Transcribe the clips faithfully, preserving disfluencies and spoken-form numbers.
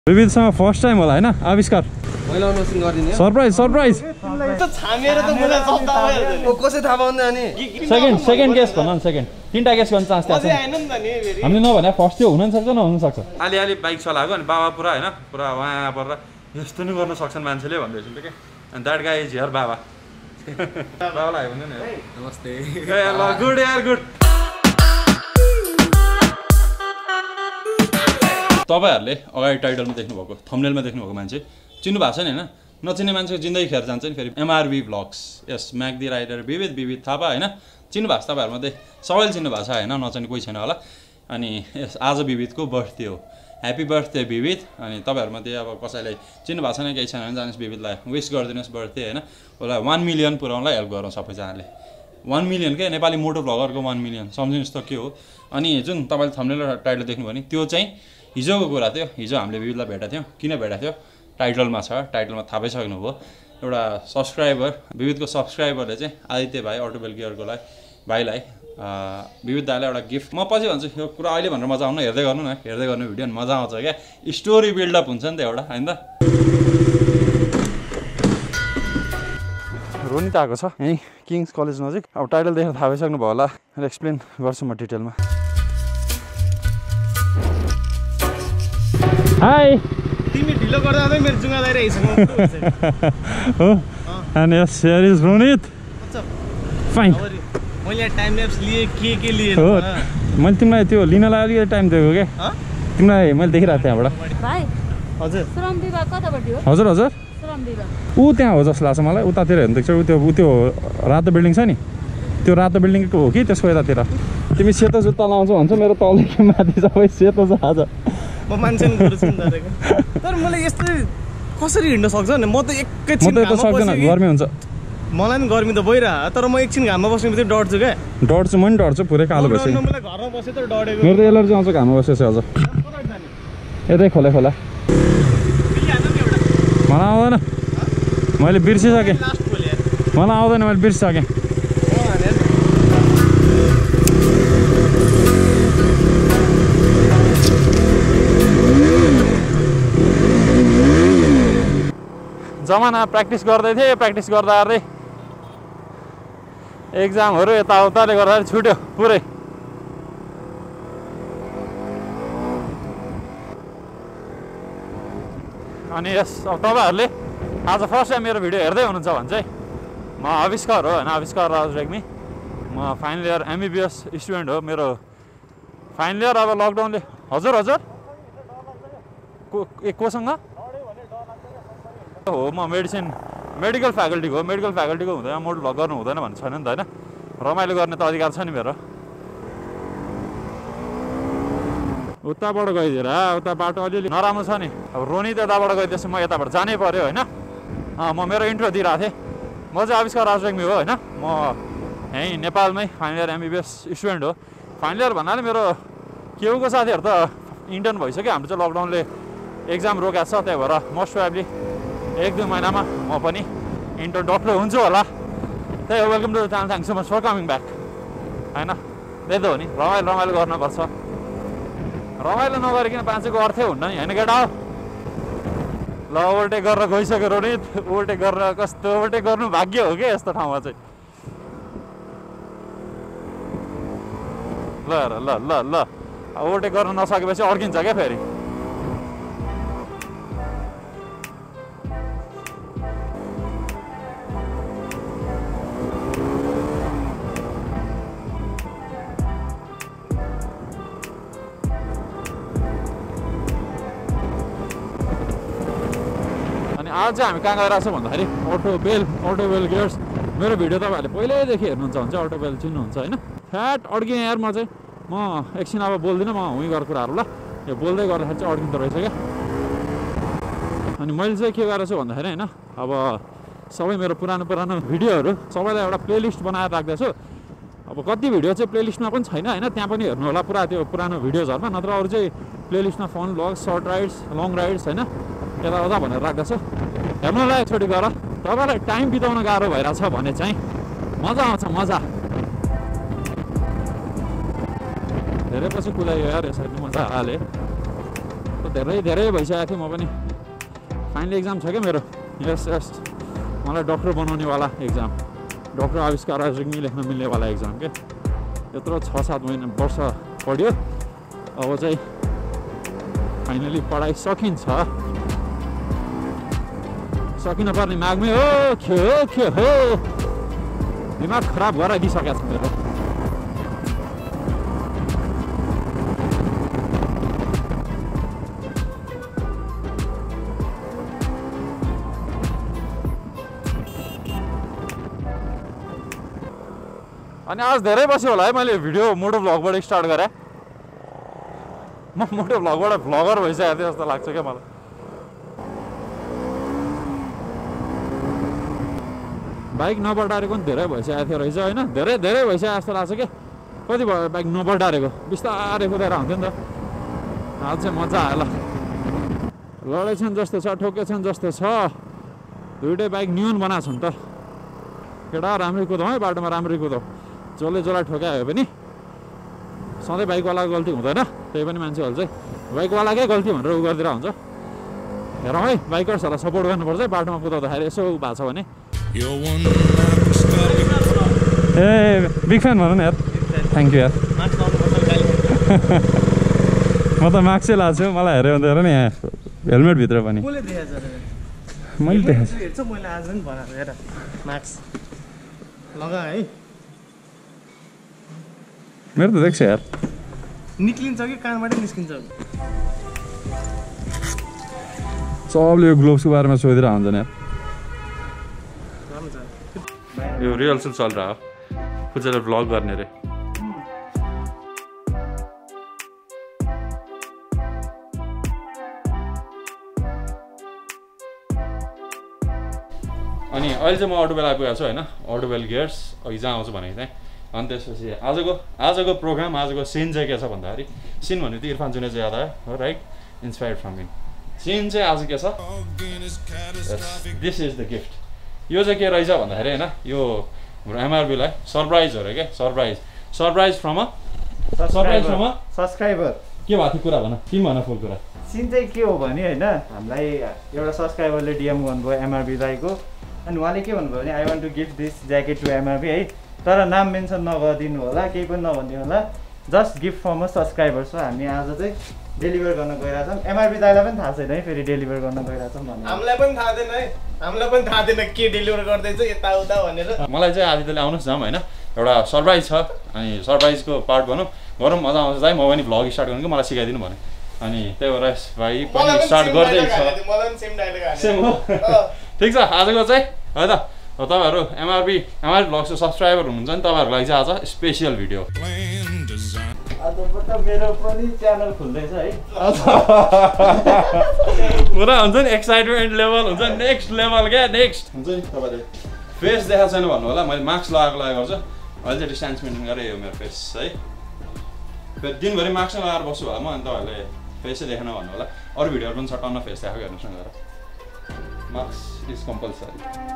विविधसँग first time होला हैन आविष्कार मैले अनबक्सिङ गरिदिने सरप्राइज सरप्राइज त छामेर त मलाई सब थाहा भयो कसै थाहा पाउँदैन अनि सेकेन्ड सेकेन्ड गेस भन न सेकेन्ड तीनटा गेस गर्न चान्स छ हैन नि त नि फेरि हामीले नभने फर्स्ट त्यो हुन सक्छ नहुन सक्छ अलि अलि बाइक चलाएको अनि बाबा पुरा हैन पुरा वहाँ परेर यस्तो नि गर्न सक्छन् मान्छेले भन्दै छ के अनि दैट गाइ इज हियर बाबा बाबालाई भन्नु नि नमस्ते ए ल गुड यार गुड तपाईहरुले अगाडि टाइटलमा देख्नु भएको थम्बनेलमा देख्नु भएको मान्छे चिन्नु भएको छैन हैन नचिन्ने मान्छेको जिन्दगी खेर जान्छ नि फेरि एमआरबी ब्लग्स यस म्याग्दी राइटर विविध विविध थापा हैन चिन्नु भएको छ तपाईहरुमध्ये सबैले चिन्नु भएको छ हैन नचिन्ने कोही छैन होला अनि यस आज विविधको बर्थडे हो ह्यापी बर्थडे विविध अनि तपाईहरुमध्ये अब कसैले चिन्नु भएको छैन केही छैन भने जानुस् विविधलाई विश गरिदिनुस् बर्थडे हैन उसलाई वन मिलियन पुर्याउनलाई हेल्प गरौँ सबैजनाले वन मिलियन के नेपाली मोटो भ्लगरको वन मिलियन सम्झिनुस् त के हो अनि जुन तपाईले थम्बनेल र टाइटल देख्नु भयो नि त्यो चाहिँ हिजोको कुरा थियो हिजो हामीले विविधलाई भेटेका थियौँ किन भेटेका थियो टाइटलमा छ टाइटलमा थाहा पाइसक्नुभयो एउटा सब्सक्राइबर विविधको सब्सक्राइबरले चाहिँ आदित्य भाइ अटोबेल गियरकोलाई भाइलाई विविध दाइलाई एउटा गिफ्ट म पछि भन्छु यो कुरा अहिले भनेर मजा आउनु हेर्दै गर्नु न हेर्दै गर्नु भिडियो मजा आउँछ क्या स्टोरी बिल्डअप हुन्छ नि त एउटा हैन त रोनित आएको छ यहीँ किङ्स कलेज नजिक अब टाइटल देखेर थाहा पाइसक्नु भयो होला एक्सप्लेन गर्छु म डिटेलमा हाई तिमी ढिलो गर्दा चाहिँ मेरो जुङ्गा दाइ रहेछ हो and yes here is Ronit fine मैले टाइम ल्याप्स लिए के के लिए हो मैले तिमीलाई त्यो लिनलाई अलिकति टाइम दिएको के तिमीलाई मैले देखिरहेको थिएँ त्यहाँबाट भाइ हजुर श्रम विभाग कतापट्टि हो हजुर हजुर श्रम विभाग ऊ त्यहाँ हो जस्तो लाग्छ मलाई उतातिर हेर्नु देख्छ ऊ त्यो ऊ त्यो रातो बिल्डिङ छ नि त्यो रातो बिल्डिङको हो कि त्यसको यतातिर तिमी सेतो जुत्ता लाउँछौ भन्छ मेरो तलदेखि माथि सबै सेतो छ आज म मान्छे नि गुरु छु तर मलाई यस्तो कसरी हिँड्न सक्छ नि म त एकैछिन म त सक्दैन गर्मी हुन्छ मलाई नि गर्मी त भइरा तर म एकछिन घाममा बस्ने बित्तिकै डढ्छु क्या डढ्छु म नि डढ्छु पुरै कालो भइसक्यो मलाई घरमा बसे त डढेको मेरो त एलर्जी आउँछ घाममा बसेपछि अझ यतै खोले खोला मलाई आउँदैन मैले बिर्सिसकेँ मलाई आउँदैन मैले बिर्सिसकेँ जमाना प्र्याक्टिस गर्दै थिएँ प्र्याक्टिस गर्दा गर्दै एक्जामहरू यताउताले गर्दाखेरि छुट्यो पुरै अनि यस अब तपाईँहरूले आज फर्स्ट टाइम मेरो भिडियो हेर्दै हुनुहुन्छ भने चाहिँ म आविष्कार हो होइन आविष्कार राज रेग्मी म फाइनल इयर एमबिबिएस स्टुडेन्ट हो मेरो फाइनल इयर अब लकडाउनले हजुर हजुर को ए कोसँग हो म मेडिसिन मेडिकल फ्याकल्टीको हो मेडिकल फ्याकल्टीको हुँदैन मोटो भ्लग गर्नु हुँदैन भन्ने छैन नि त होइन रमाइलो गर्ने त अधिकार छ नि मेरो उताबाट गइदिएर उता बाटो अलिअलि नराम्रो छ नि अब रोनी त यताबाट गइदिएपछि म यताबाट जानै पऱ्यो होइन म मेरो इन्ट्रो दिइरहेको थिएँ म चाहिँ आविष्कार राज रेग्मी हो होइन म यहीँ नेपालमै फाइनल इयर एमबिबिएस स्टुडेन्ट हो फाइनल इयर भन्नाले मेरो केहुको साथीहरू त इन्टर्न भइसक्यो हाम्रो चाहिँ लकडाउनले एक्जाम रोकेको छ त्यही भएर मोस्ट प्रोबेबली एक दुई महिनामा म पनि इन्टर डक्टर हुन्छु होला त्यही हो welcome to the channel thank so much for coming back होइन त्यही त हो नि रमाइलो रमाइलो गर्नुपर्छ रमाइलो नगरिकन बाँचेको अर्थै हुन्न नि होइन केटा हो ल ओभरटेक गरेर गइसक्यो रोनित ओभरटेक गरेर कस्तो ओभरटेक गर्नु भाग्य हो कि यस्तो ठाउँमा चाहिँ ल ल ल ल ओभरटेक गर्न नसकेपछि अड्किन्छ क्या फेरि आज चाहिँ हामी कहाँ गइरहेको छौँ भन्दाखेरि अटोबेल अटोबेल गियर्स मेरो भिडियो तपाईँहरूले पहिल्यैदेखि हेर्नुहुन्छ भने चाहिँ अटोबेल चिन्नुहुन्छ होइन फ्याट अड्किएँ यार म चाहिँ म एकछिन अब बोल्दिनँ म हुँ गरेको कुराहरू ल यो बोल्दै गर्दाखेरि चाहिँ अड्किँदो रहेछ क्या अनि मैले चाहिँ के गरेको छु भन्दाखेरि होइन अब सबै मेरो पुरानो पुरानो भिडियोहरू सबैलाई एउटा प्लेलिस्ट बनाएर राख्दैछु अब कति भिडियो चाहिँ प्लेलिस्टमा पनि छैन होइन त्यहाँ पनि हेर्नु होला पुरा त्यो पुरानो भिडियोजहरूमा नत्र अरू चाहिँ प्लेलिस्टमा fun vlog short rides long rides होइन यताउता भनेर राख्दैछु हेर्नुलाई एकचोटि गर तपाईँलाई टाइम बिताउन गाह्रो भइरहेछ भने चाहिँ मजा आउँछ मजा धेरै पछि कुदायो यार यसरी मजा हाले धेरै धेरै भइसकेको थियो म पनि फाइनल एक्जाम छ क्या मेरो यस यस मलाई डक्टर बनाउनेवाला एक्जाम डक्टर आविष्कार रेग्मी लेख्न मिल्नेवाला एक्जाम के यत्रो छ सात महिना वर्ष पढ्यो अब चाहिँ फाइनली पढाइ सकिन्छ सकिन पर्ने मागमै हो के हो के हो दिमाग खराब गराइदिइसकेको छ मेरो अनि आज धेरै बस्यो होला है मैले भिडियो मोटो भ्लगबाट स्टार्ट गरेँ म मोटो भ्लगबाट भ्लगर भइसकेको थिएँ जस्तो लाग्छ क्या मलाई बाइक नबटारेको पनि धेरै भइसकेको थियो रहेछ होइन धेरै धेरै भइसक्यो जस्तो लाग्छ क्या कति भयो बाइक नबटारेको बिस्तारै कुदाएर हुन्थ्यो नि त आज चाहिँ मजा आयो ल लडेछन् जस्तो छ ठोकेछन् जस्तो छ दुइटै बाइक न्यून बनाएको छ नि त केटा राम्रै कुदाउ है बाटोमा राम्रै कुदाउ जसले जसलाई ठोकायो पनि सधैँ बाइकवालाको गल्ती हुँदैन त्यही पनि मान्छेहरू चाहिँ बाइकवालाकै गल्ती भनेर उ गरिदिएर हुन्छ हेरौँ है बाइकर्सहरूलाई सपोर्ट गर्नुपर्छ है बाटोमा कुदाउँदाखेरि यसो भएको छ भने ए बिग फ्यान भनौँ न यार थ्याङ्क यू यार म त मार्क्सै लाएको छु मलाई हेऱ्यो भने त हेर नि यहाँ हेलमेटभित्र पनि मैले देखाएको छु मैले आज पनि बनाएको हेर मार्क्स लगा है मेरो त देख्छ यार निक्लिन्छ कि कानबाटै निस्किन्छ सबले यो ग्लोभ्सको बारेमा सोधिरहेको हुन्छ नि यार यो रिहर्सल चलिरहेको हो पूजाले भ्लग गर्ने रे अनि अहिले चाहिँ म अटोबेल आइपुगेको छु होइन अटोबेल गियर्स अघि जहाँ आउँछु भनेको चाहिँ अनि त्यसपछि आजको आजको प्रोग्राम आजको सिन चाहिँ के छ भन्दाखेरि सिन भन्ने त इरफान जुनेजा याद आयो हो राइट इन्सपायर्ड फ्रम हिम सिन चाहिँ आज के छ दिस इज द गिफ्ट यो चाहिँ के रहेछ भन्दाखेरि होइन यो एमआरबीलाई सरप्राइज हो र क्या surprise surprise from a surprise from a subscriber के भएको थियो कुरा भन तिमी भन फुल कुरा सिन चाहिँ के हो भने होइन हामीलाई एउटा सब्सक्राइबरले डिएम गर्नुभयो एमआरबी दाईको अनि उहाँले के भन्नुभयो भने I want to gift this jacket to MRB है तर नाम मेन्सन नगरिदिनु होला केही पनि नभनिदिनु होला just gift from a subscriber so हामी आज चाहिँ डेलिभर गर्न गइरहेछौँ एमआरबी दाईलाई पनि थाहा छैन है फेरि डेलिभर गर्न गइरहेछौँ भन्नु हामीलाई पनि थाहा छैन है हामीलाई पनि थाहा छैन के डेलिभर गर्दैछ यताउता भनेर मलाई चाहिँ आदित्यले आउनुहोस् जाऊँ होइन एउटा सरप्राइज छ अनि सरप्राइजको पार्ट भनौँ गरौँ मजा आउँछ दाइ म पनि भ्लग स्टार्ट गर्नु कि मलाई सिकाइदिनु भने अनि त्यही भएर भाइ पनि स्टार्ट गर्दैछ ठिक छ आजको चाहिँ है त तपाईँहरू एमआरबी एमआरबी भ्लग्सको सब्सक्राइबर हुनुहुन्छ नि तपाईँहरूको लागि चाहिँ आज स्पेसियल भिडियो आजबाट मेरो पनि च्यानल खुल्दैछ है पुरा हुन्छ नि एक्साइटमेन्ट लेभल हुन्छ नेक्स्ट लेभल क्या नेक्स्ट हुन्छ नि तपाईँले फेस देखाएको छैन भन्नु होला मैले मास्क लगाएको लागि गर्छु अहिले चाहिँ डिस्टेन्स मेन्टेन गरेँ यो मेरो फेस है फेरि दिनभरि मास्क लगाएर बस्छु होला म अनि तपाईँहरूले फेसै देखेन भन्नु होला अरू भिडियोहरू पनि छ टन्न फेस देखाएको हेर्नुहोस् न गएर मास्क इज कम्पलसरी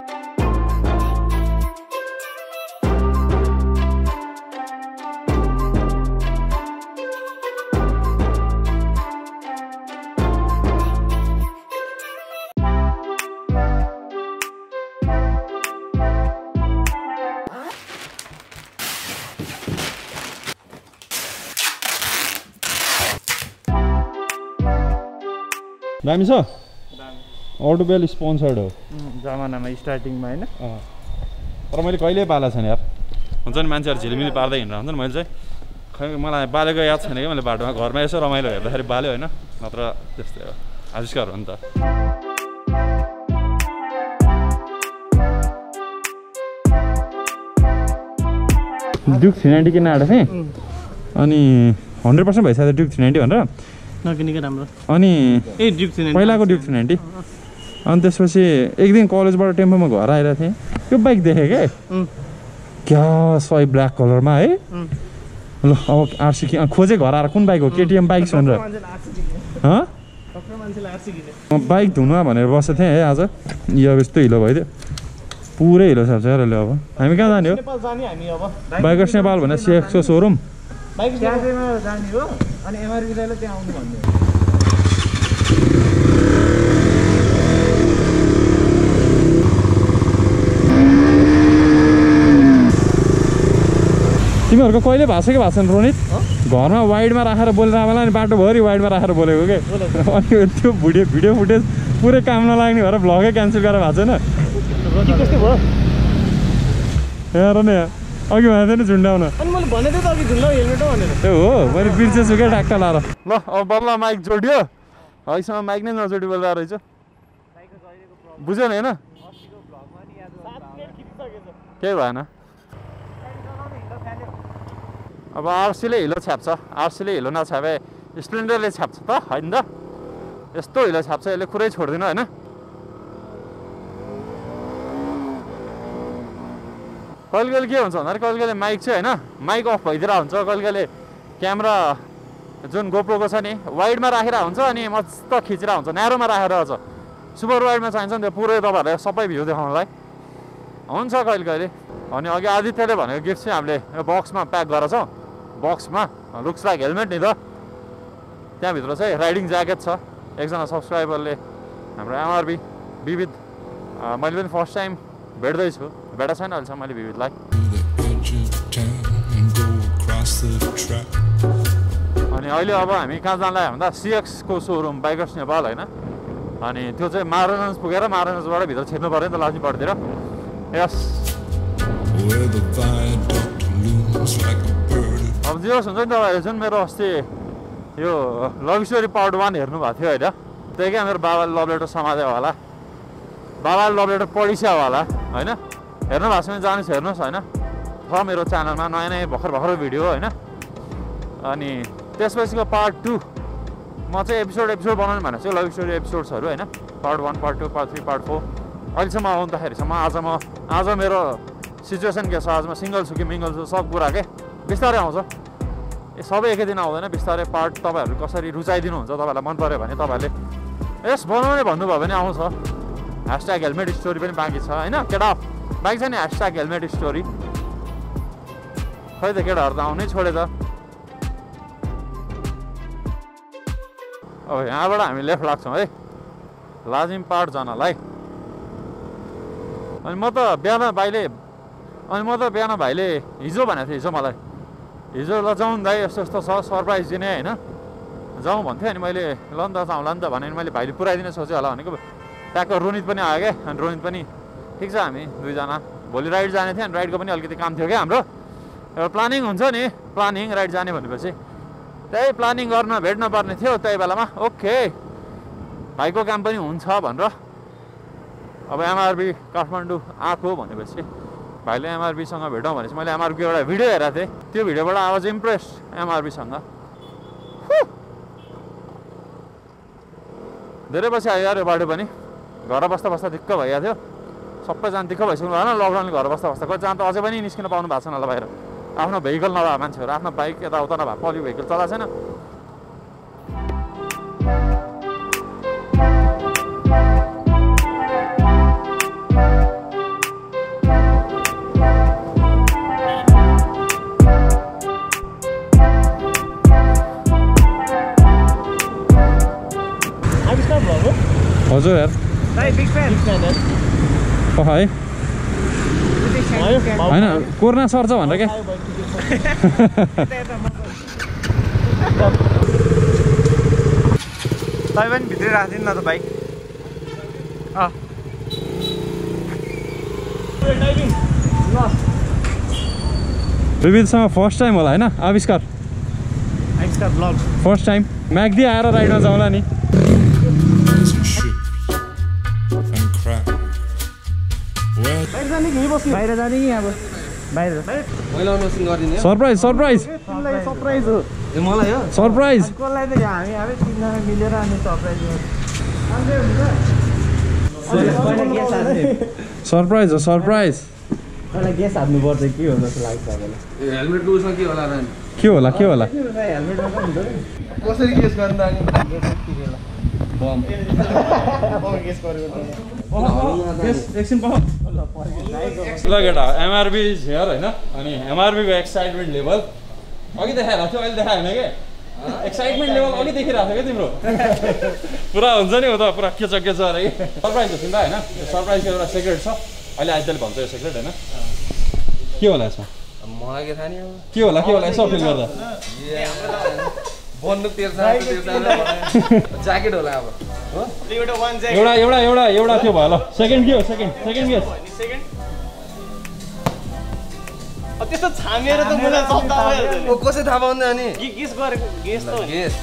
दामी छ अटोबेल स्पोन्सर्ड हो जमानामा स्टार्टिङमा होइन तर मैले कहिल्यै पालेको छैन यार हुन्छ नि मान्छेहरू झिलिमिली पाल्दै हिँडेर हुन्छ नि मैले चाहिँ खै मलाई बालेको याद छैन कि मैले बाटोमा घरमा यसो रमाइलो हेर्दाखेरि बाल्यो होइन नत्र त्यस्तै हो आविष्कार हो नि त ड्युक थ्री नाइन्टी किन आएको थिएँ अनि हन्ड्रेड पर्सेन्ट भइसक्यो ड्युक थ्री नाइन्टी भनेर नकिनेकै राम्रो अनि ए ड्युक थ्री नाइन्टी पहिलाको ड्युक थ्री नाइन्टी अनि त्यसपछि एक दिन कलेजबाट टेम्पोमा घर आइरहेको थिएँ त्यो बाइक देखेँ क्या क्या सही ब्ल्याक कलरमा है ल अब आरसी कि खोजेँ घर आएर कुन बाइक हो केटिएम बाइक भनेर बाइक धुनुवा भनेर बसेको थिएँ है आज यो अब यस्तो हिलो भइदियो पुरै हिलो छ अहिले अब हामी कहाँ जाने हो बाइकर्स नेपाल भनेर सिएक्सको सोरुम जाने हो अनि एमआरबी दाइले त्यहाँ आउनु भन्ने तिमीहरूको कहिले भएको छ कि भएको छैन रोनित घरमा वाइडमा राखेर बोलेर आमालाई अनि बाटोभरि वाइडमा राखेर बोलेको के अनि त्यो भिडियो भिडियो फुटेज पुरै काम नलाग्ने भएर भ्लगै क्यान्सल गरेर भएको छैन कस्तो भयो हेर न अघि भनेको थिएँ नि झुन्डाउन अनि मैले भनेको थिएँ त अघि झुन्डाउ हेलमेट भनेर त्यो हो मैले बिर्सेछु क्या ट्याक्क लाएर ल अब बल्ल माइक जोडियो अहिलेसम्म माइक नै नजोडी बोलिरहेको रहेछ बुझेन होइन केही भएन अब आरसीले हिलो छ्याप्छ आरसीले हिलो नछ्यापे स्प्लेन्डरले छ्याप्छ त होइन त यस्तो हिलो छ्याप्छ यसले कुरै छोड्दैन होइन कहिले कहिले के हुन्छ भन्दाखेरि कहिले कहिले माइक चाहिँ होइन माइक अफ भइदिरहेको हुन्छ कहिले कहिले क्यामेरा जुन गोप्रोको छ नि वाइडमा राखेर हुन्छ अनि मस्त खिचिरहेको हुन्छ न्यारोमा राखेर हुन्छ सुपर वाइडमा चाहिन्छ नि त्यो पुरै तपाईँहरूलाई सबै भ्यू देखाउनलाई हुन्छ कहिले कहिले अनि अघि आदित्यले भनेको गिफ्ट चाहिँ हामीले यो बक्समा प्याक गरेर छौँ बक्समा लुक्स लाइक हेलमेट नि त त्यहाँभित्र चाहिँ राइडिङ ज्याकेट छ एकजना सब्सक्राइबरले हाम्रो एमआरबी विविध मैले पनि फर्स्ट टाइम भेट्दैछु भेटा छैन अहिलेसम्म मैले विविधलाई अनि अहिले अब हामी कहाँ जानलाई भन्दा सिएक्सको सोरुम बाइकर्स नेपाल होइन अनि त्यो चाहिँ महाराजगञ्ज पुगेर महाराजगञ्जबाट भित्र छिर्नु पऱ्यो नि त लाजिमबाट यस अब जे होस् हुन्छ नि तपाईँहरू जुन मेरो अस्ति यो लभ स्टोरी पार्ट वान हेर्नु भएको थियो होइन त्यही क्या मेरो बाबाले लभ लेटर समात्यो होला बाबाले लभ लेटर पढिस्यो होला होइन हेर्नु भएको छ भने जानुहोस् हेर्नुहोस् होइन छ मेरो च्यानलमा नयाँ नयाँ भर्खर भर्खर भिडियो होइन अनि त्यसपछिको पार्ट टू म चाहिँ एपिसोड एपिसोड बनाउनु भनेको छु लभ स्टोरी एपिसोड्सहरू होइन part one part two part three part four अहिलेसम्म आउँदाखेरिसम्म आज म आज मेरो सिचुएसन के छ आज म सिङ्गल छु कि मिङ्गल छु सब कुरा के बिस्तारै आउँछ ए सबै एकै दिन आउँदैन बिस्तारै पार्ट तपाईँहरू कसरी रुचाइदिनुहुन्छ तपाईँहरूलाई मन पऱ्यो भने तपाईँहरूले यस बनाउने भन्नुभयो भने आउँछ ह्यासट्याग हेलमेट स्टोरी पनि बाँकी छ होइन केटा बाँकी छ नि ह्यासट्याग हेलमेट स्टोरी खै त केटाहरू त आउनै छोडे त अब यहाँबाट हामी लेफ्ट लाग्छौँ है लाजिम पार्ट जानलाई अनि म त बिहान भाइले अनि म त बिहान भाइले हिजो भनेको थिएँ हिजो मलाई हिजो ल जाउँ दाइ यस्तो यस्तो छ सरप्राइज दिने होइन जाउँ भन्थेँ अनि मैले ल नि त जाउँला नि त भने मैले भाइले पुऱ्याइदिने सोचेँ होला भनेको ट्याक्क रोनित पनि आयो क्या अनि रोनित पनि ठिक छ हामी दुईजना भोलि राइड जाने थियो अनि राइडको पनि अलिकति काम थियो क्या हाम्रो एउटा प्लानिङ हुन्छ नि प्लानिङ राइड जाने भनेपछि त्यही प्लानिङ गर्न भेट्न पर्ने थियो त्यही बेलामा ओके भाइको काम पनि हुन्छ भनेर अब एमआरबी काठमाडौँ आएको भनेपछि भाइले एमआरबीसँग भेटौँ भनेपछि मैले एमआरबीको एउटा भिडियो हेरेको थिएँ त्यो भिडियोबाट आई वाज इम्प्रेस्ड एमआरबीसँग धेरै पछि आयो यार यो बाटो पनि घर बस्दा बस्दा दिक्क भइएको थियो सबैजना दिक्क भइसक्नु भएन लकडाउनले घर बस्दा बस्दा कतिजना त अझै पनि निस्किन पाउनु भएको छैन होला बाहिर आफ्नो भेहिकल नभए मान्छेहरू आफ्नो बाइक यताउता नभए पल्यो भेहिकल चलाएको छैन हजुर यार है होइन कोरोना सर्छ भनेर क्या तपाईँ पनि भित्रै राखिदिनु न त बाइक विविधसँग फर्स्ट टाइम होला होइन आविष्कार आविष्कार ब्लग फर्स्ट टाइम म्याग्दी आएर राइडमा जाउँला नि बाहिर जाने कि अब बाहिर सरप्राइज सरप्राइज सरप्राइज हो मलाई हो सरप्राइज कसलाई त हामी हामी तिनजना मिलेर अनि सरप्राइज सरप्राइज हो सरप्राइज मलाई गेस हाल्नुपर्छ के हो जस्तो लाग्छ तपाईँलाई हेलमेटको उसमा के होला के होला के होला हेलमेटमा पनि हुन्छ कसरी गेस गर्नु एकछिन पाऊ ल केटा एमआरबी हेयर होइन अनि एमआरबीको एक्साइटमेन्ट लेभल अघि देखाइरहेको थियो अहिले देखाएन कि एक्साइटमेन्ट लेभल अघि देखिरहेको थियो क्या तिम्रो पुरा हुन्छ नि हो त पुरा केच केच अरे कि सरप्राइज हो तिमीलाई होइन सरप्राइजको एउटा सेक्रेट छ अहिले आइतले भन्छ यो सेक्रेट होइन के होला यसमा मलाई के थाहा नि अब के होला के होला यसो फिल गर्दा बन्नु तेर्सा तेर्सा ज्याकेट होला अब हो एउटा वान ज्याकेट एउटा एउटा एउटा एउटा त्यो भयो ल सेकेन्ड के हो सेकेन्ड सेकेन्ड गेस सेकेन्ड त्यस्तो छामेर त मलाई शब्द आइहाल्छ नि ओ कसै थाहा पाउँदैन अनि गेस गरेको गेस त हो नि गेस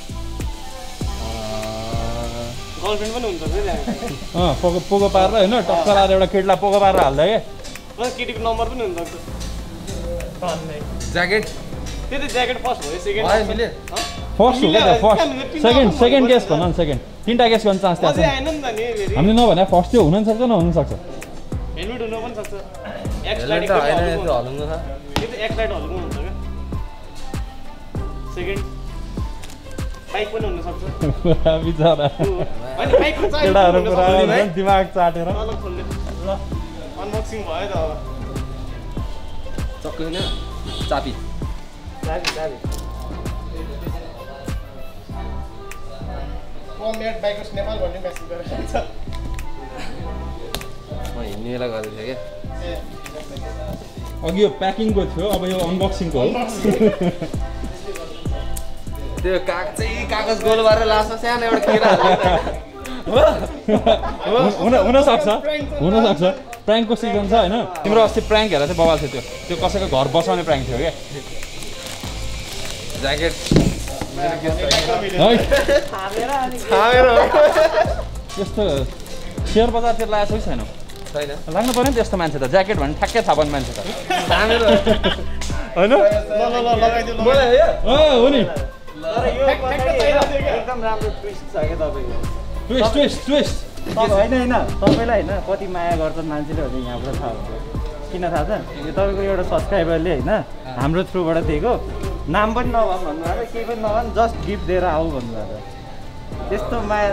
गर्लफ्रेन्ड पनि हुन्छ फेरि अँ पोको पोको पारेर होइन टक्क लाएर एउटा केटीलाई पोको पारेर हाल्दा क्या अनि केटीको नम्बर पनि हुनसक्छ ज्याकेट त्यो त ज्याकेट फर्स्ट भयो सेकेन्ड भयो मिले फर्स्ट हो क्या फर्स्ट सेकेन्ड सेकेन्ड गेस भन न सेकेन्ड तिनवटा गेस गर्न चान्स अझै त्यहाँ छ आएन नि त नि फेरि हामीले नभने फर्स्ट त्यो हुन पनि सक्छ नहुन सक्छ हेलमेट हुनु पनि सक्छ एक्स हेलमेट लाइट त होइन त्यो हल्नु छ त्यो त एक्स लाइट हल्को हुन्छ क्या सेकेन्ड बाइक पनि हुनसक्छ बिचरा होइन बाइकको चाहिँ केटाहरू पुरा दिमाग चाटेर अलग खोल्ने ल अनबक्सिङ भयो त अब चक्कै होइन चापी चाबी चाबी कमेट बाइकर्स नेपाल भन्ने मेसेज गरेको छ म हिँड्नेलाई गरेको थिएँ क्या ए अघि यो प्याकिङको थियो अब यो अनबक्सिङको हो त्यो काग चाहिँ कागज गोल गरेर लास्टमा सानो एउटा केरा हुन हुनसक्छ हुनसक्छ प्राङ्कको सिजन छ होइन तिम्रो अस्ति प्राङ्क हेरेर चाहिँ बवाल थियो त्यो त्यो कसैको घर बसाउने प्राङ्क थियो क्या ज्याकेट है त्यस्तो सेयर बजारतिर लागेको छ कि छैन छैन लाग्नु पऱ्यो नि त्यस्तो मान्छे त ज्याकेट भने ठ्याक्कै थाहा पाउने मान्छे त छामेर होइन ल ल ल लगाइदिउ मलाई हो नि एकदम राम्रो ट्विस्ट छ क्या तपाईँको ट्विस्ट ट्विस्ट ट्विस्ट होइन होइन तपाईँलाई होइन कति माया गर्छ मान्छेले भने यहाँबाट थाहा हुन्छ किन थाहा छ यो तपाईँको एउटा सब्सक्राइबरले होइन हाम्रो थ्रुबाट दिएको नाम पनि नभए भन्नुभएको केही पनि नभए जस्ट गिफ्ट दिएर आऊ भन्नुभएको त्यस्तो माया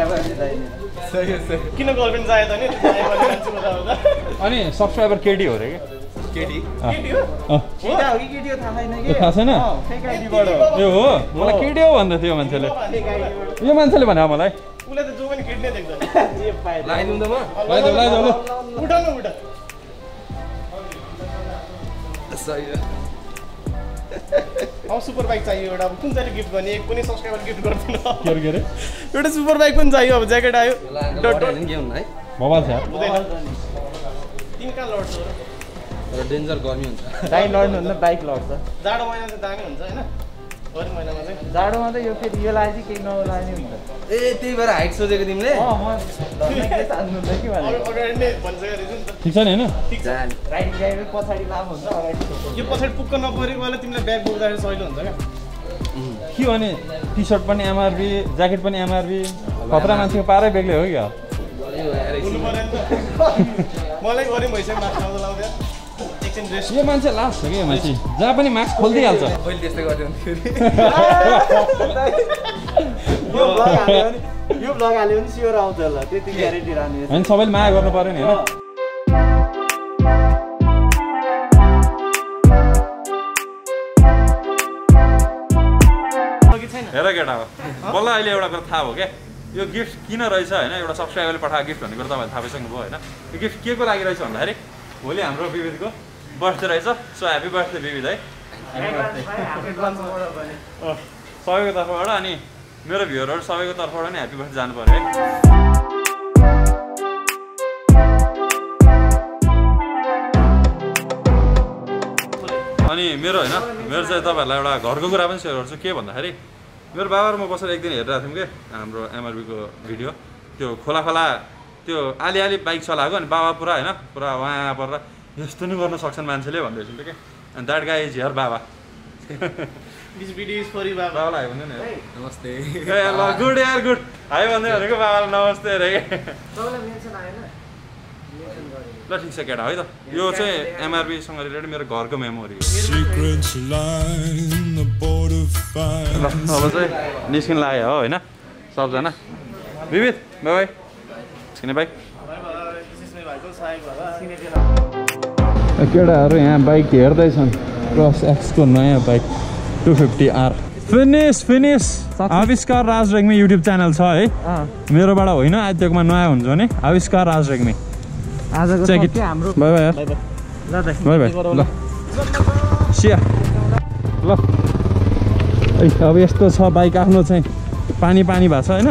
किन गर्लफ्रेन्ड चाहियो त नि अनि सब्सक्राइबर केटी हो रे केटी केटी हो अँ केटा हो कि केटी हो थाहा छैन कि त्यो थाहा छैन फेक आइडीबाट हो यो हो मलाई केटी हो भन्दै थियो यो मान्छेले फेक आइडीबाट यो मान्छेले भने मलाई उसले त जो पनि केटी नै देख्दैन ए पाए लगाइदिउँ त म लगाइदेऊ लगाइदेऊ ल उठा न उठा सही हो अब सुपर बाइक चाहियो एउटा अब कुन चाहिँ गिफ्ट गर्ने एक पनि सब्सक्राइबर गिफ्ट गर्दैन के अरे के अरे एउटा सुपर बाइक पनि चाहियो अब ज्याकेट आयो के हुन्न है बवाल छ यार तिन कहाँ लड्छ तर डेन्जर गर्मी हुन्छ बाइक लड्नुहुन्न बाइक लड्छ जाडो महिना चाहिँ दामी हुन्छ होइन अरू महिनामा चाहिँ जाडोमा त यो फेरि यो लाए चाहिँ केही नलाने हुन्छ ए त्यही भएर हाइट सोचेको तिमीले अँ म चाहनुहुन्छ कि भनेको अगाडि नै भनिसकेको रहेछु नि त ठिक छ नि होइन ठिक छ राइट ड्राइभर पछाडि लामो हुन्छ अगाडि यो पछाडि पुक्क नपरेको बेला तिमीलाई ब्याग बोक्दाखेरि सजिलो हुन्छ क्या के भने टी सर्ट पनि एमआरबी ज्याकेट पनि एमआरबी खतरा मान्छेको पारै बेग्लै हो क्या हुनु पऱ्यो नि त मलाई गऱ्यो भइसक्यो मास्क लाउँदा लाउँदा एकछिन ड्रेस यो मान्छे लास्ट छ कि यो मान्छे जहाँ पनि मास्क खोलिदिइहाल्छ पहिले त्यस्तै गर्थ्यो फेरि यो ब्लग हाल्यो भने यो ब्लग हाल्यो भने स्योर आउँछ होला त्यति ग्यारेन्टी राख्ने होइन सबैले माया गर्नु पऱ्यो नि होइन हेर केटा हो बल्ल अहिले एउटा कुरा थाहा भयो क्या यो गिफ्ट किन रहेछ होइन एउटा सब्सक्राइबरले पठाएको गिफ्ट भन्ने कुरा तपाईँले थाहा पाइसक्नुभयो होइन यो गिफ्ट के को लागि रहेछ भन्दाखेरि भोलि हाम्रो विविधको बर्थडे रहेछ सो ह्याप्पी बर्थडे विविध है सबैको तर्फबाट अनि मेरो भ्युरहरू सबैको तर्फबाट नि ह्याप्पी बर्थडे जानु पऱ्यो है अनि मेरो होइन मेरो चाहिँ तपाईँहरूलाई एउटा घरको कुरा पनि सेयर गर्छु के भन्दाखेरि मेरो बाबा र म बसेर एक दिन हेरिरहेको थियौँ कि हाम्रो एमआरबीको भिडियो त्यो खोला खोला त्यो आली आली बाइक चलाएको अनि बाबा पुरा होइन पुरा वहाँ परेर यस्तो नि गर्न सक्छन् मान्छेले भन्दैछु कि अनि द्याट गाई इज हियर बाबा this video is for you बाबा बाबालाई हाई भन्दैन नमस्ते ए ल गुड यार गुड हाई भन्दै भनेको बाबालाई नमस्ते अरे तपाईँलाई मेन्सन आएन ल ठिक छ केटा है त यो चाहिँ एमआरबीसँग रिलेटेड मेरो घरको मेमोरी हो ल अब चाहिँ निस्किन लाग्यो हो होइन सबजना विविध बाई बाई निस्किने बाइक केटाहरू यहाँ बाइक हेर्दैछन् क्रस एक्सको नयाँ bike two fifty R finish finish Aavishkar Raj Regmi YouTube channel छ है मेरोबाट होइन आदित्यकोमा नयाँ हुन्छ भने आविष्कार राज रेग्मी आजको Check it. के हाम्रो बाई बाई बाई बाई ल बाई बाई ल सिया ल है अब यस्तो छ बाइक आफ्नो चाहिँ पानी पानी भएको छ होइन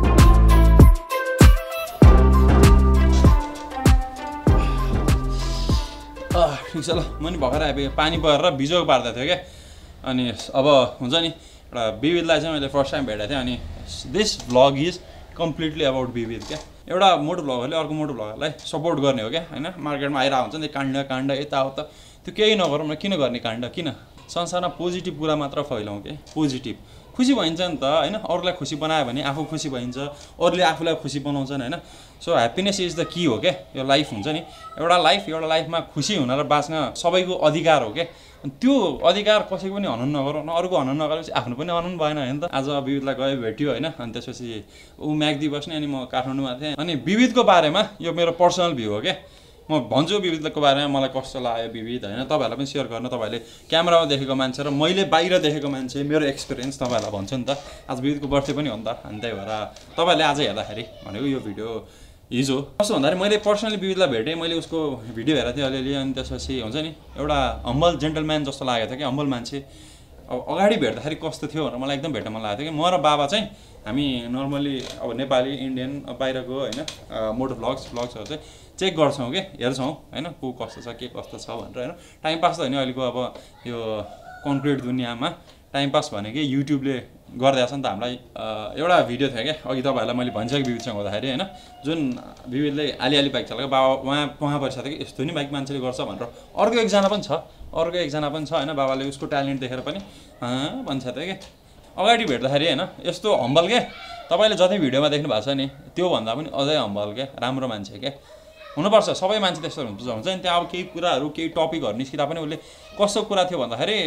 ठिक छ ल म नि भर्खर आइपुगेँ पानी परेर बिजोग पार्दै थियो क्या अनि अब हुन्छ नि एउटा विविधलाई चाहिँ मैले फर्स्ट टाइम भेटेको थिएँ अनि this vlog is completely about Bibidh क्या एउटा मोटो भ्लगरले अर्को मोटो भ्लगरलाई सपोर्ट गर्ने हो क्या होइन मार्केटमा आइरहेको हुन्छ नि काण्ड काण्ड यताउता त्यो केही नगरौँ न किन गर्ने काण्ड किन संसारमा पोजिटिभ कुरा मात्र फैलाउँ क्या पोजिटिभ खुसी भइन्छ नि त होइन अरूलाई खुसी बनायो भने आफू खुसी भइन्छ अरूले आफूलाई खुसी बनाउँछन् होइन so happiness is the key हो क्या यो लाइफ हुन्छ नि एउटा लाइफ एउटा लाइफमा खुसी हुन र बाँच्न सबैको अधिकार हो क्या त्यो अधिकार कसैको पनि हनन नगरौँ न अरूको हनन नगरेपछि आफ्नो पनि हनन भएन होइन त आज विविधलाई गयो भेट्यो होइन अनि त्यसपछि ऊ म्याग्दी बस्ने अनि म काठमाडौँमा थिएँ अनि विविधको बारेमा यो मेरो पर्सनल भ्यू हो क्या म भन्छु विविधको बारेमा मलाई कस्तो लाग्यो विविध होइन तपाईँहरूलाई पनि सेयर गर्न तपाईँहरूले क्यामेरामा देखेको मान्छे र मैले बाहिर देखेको मान्छे मेरो एक्सपिरियन्स तपाईँहरूलाई भन्छु नि त आज विविधको बर्थडे पनि हो नि त अनि त्यही भएर तपाईँहरूले आज हेर्दाखेरि भनेको यो भिडियो हिजो कस्तो भन्दाखेरि मैले पर्सनली विविधलाई भेटेँ मैले उसको भिडियो हेरेको थिएँ अलिअलि अनि त्यसपछि हुन्छ नि एउटा हम्बल जेन्टलम्यान जस्तो लागेको थियो कि हम्बल मान्छे अब अगाडि भेट्दाखेरि कस्तो थियो भनेर मलाई एकदम भेट्न मन लागेको थियो कि म र बाबा चाहिँ हामी नर्मली अब नेपाली इन्डियन बाहिरको होइन मोटो भ्लग्स भ्लग्सहरू चाहिँ चेक गर्छौँ कि हेर्छौँ होइन को कस्तो छ के कस्तो छ भनेर होइन टाइम पास त होइन अहिलेको अब यो कन्क्रिट दुनियाँमा टाइम पास भनेकै युट्युबले गरिदिएको छ नि त हामीलाई एउटा भिडियो थियो क्या अघि तपाईँहरूलाई मैले भनिसकेँ विविधसँग हुँदाखेरि होइन जुन विविधले आलिआली बाइक चलाएको बाबा उहाँ उहाँ परिसकेको थियो कि यस्तो नि बाइक मान्छेले गर्छ भनेर अर्को एकजना पनि छ अर्को एकजना पनि छ होइन बाबाले उसको ट्यालेन्ट देखेर पनि भन्छ थियो कि अगाडि भेट्दाखेरि होइन यस्तो हम्बल क्या तपाईँले जति भिडियोमा देख्नु भएको छ नि त्योभन्दा पनि अझै हम्बल क्या राम्रो मान्छे क्या हुनुपर्छ सबै मान्छे त्यस्तो हुन्छ हुन्छ नि त्यहाँ अब केही कुराहरू केही टपिकहरू निस्किँदा पनि उसले कस्तो कुरा थियो भन्दाखेरि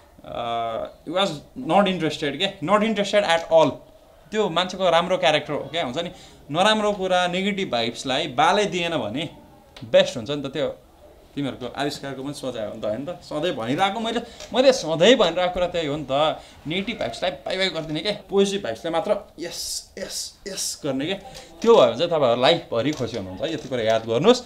यु वाज नट इन्ट्रेस्टेड के नट इन्ट्रेस्टेड एट अल त्यो मान्छेको राम्रो क्यारेक्टर हो क्या हुन्छ नि नराम्रो कुरा नेगेटिभ भाइब्सलाई बालै दिएन भने बेस्ट हुन्छ नि त त्यो तिमीहरूको आविष्कारको पनि सोचाइ हो नि त होइन त सधैँ भनिरहेको मैले मैले सधैँ भनिरहेको कुरा त्यही हो नि त नेगेटिभ भाइब्सलाई बाई बाई गरिदिने क्या पोजिटिभ भाइब्सलाई मात्र यस यस यस गर्ने क्या त्यो भयो भने चाहिँ तपाईँहरू लाइफभरि खुसी हुनुहुन्छ यति कुरा याद गर्नुहोस्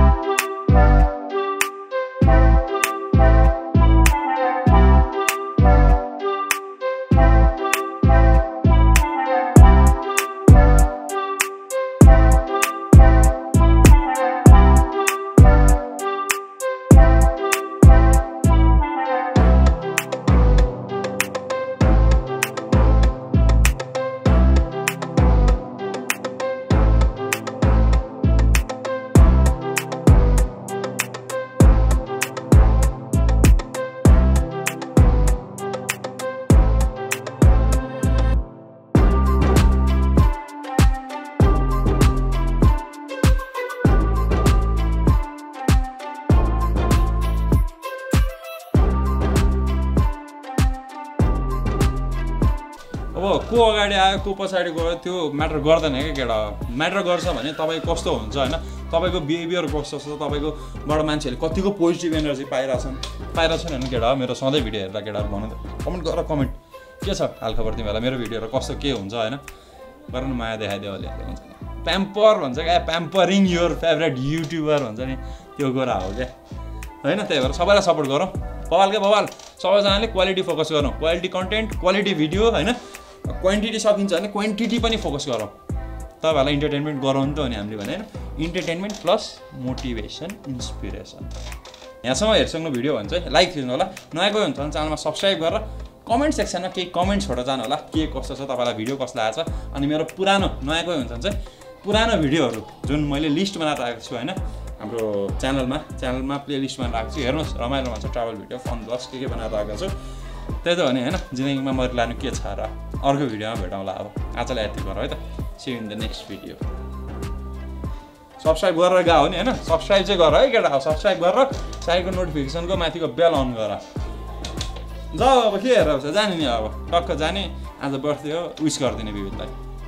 अब को अगाडि आयो को पछाडि गयो त्यो म्याटर गर्दैन क्या केटा म्याटर गर्छ भने तपाईँ कस्तो हुन्छ होइन तपाईँको बिहेभियर कस्तो छ तपाईँकोबाट मान्छेहरूले कतिको पोजिटिभ एनर्जी पाइरहेछन् पाइरहेको छैन केटा मेरो सधैँ भिडियो हेरेर केटाहरू भन्नु त कमेन्ट गरेर कमेन्ट के छ हालखबर तिमीहरूलाई मेरो भिडियोहरू कस्तो के हुन्छ होइन गर न माया देखाइदियो अलिअलि हुन्छ नि प्याम्पर भन्छ क्या प्याम्परिङ योर फेभरेट युट्युबर भन्छ नि त्यो कुरा हो क्या होइन त्यही भएर सबैलाई सपोर्ट गरौँ बवाल क्या बवाल सबैजनाले क्वालिटी फोकस गरौँ क्वालिटी कन्टेन्ट क्वालिटी भिडियो होइन क्वान्टिटी सकिन्छ भने क्वान्टिटी पनि फोकस गरौँ तपाईँहरूलाई इन्टरटेनमेन्ट गराउनु नि त हो नि हामीले भने होइन इन्टरटेनमेन्ट प्लस मोटिभेसन इन्सपिरेसन यहाँसम्म हेरिसक्नु भिडियो भने चाहिँ लाइक दिनु होला नयाँ गयो हुन्छ भने च्यानलमा सब्सक्राइब गरेर कमेन्ट सेक्सनमा केही कमेन्ट छोडेर जानु होला के कस्तो छ तपाईँलाई भिडियो कस्तो लागेको छ अनि मेरो पुरानो नयाँ गयो हुन्छ भने चाहिँ पुरानो भिडियोहरू जुन मैले लिस्ट बनाएर राखेको छु होइन हाम्रो च्यानलमा च्यानलमा प्ले लिस्ट बनाएर राखेको छु हेर्नुहोस् रमाइलो भन्छ ट्राभल भिडियो फन ब्लग्स के के बनाएर राखेको छु त्यही त हो नि होइन जिन्दगीमा मैले लानु के छ र अर्को भिडियोमा भेटौँला अब आजलाई यति गर है त see in the next video subscribe गरेर गयो नि होइन सब्सक्राइब चाहिँ गर है केटा अब सब्सक्राइब गरेर साइडको नोटिफिकेसनको माथिको बेल अन गर जाऊ अब के हेरेर छ जाने नि अब टक्क जाने आज बर्थडे हो विस गरिदिने विविधलाई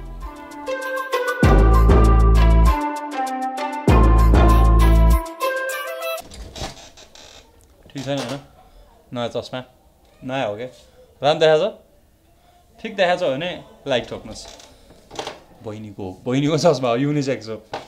ठिक छैन होइन नयाँ चस्मा नयाँ हो क्या राम्रो देखाएको छ ठिक देखाएको छ भने लाइक ठोक्नुहोस् बहिनीको बहिनीको चस्मा हो युनिसेक्स हो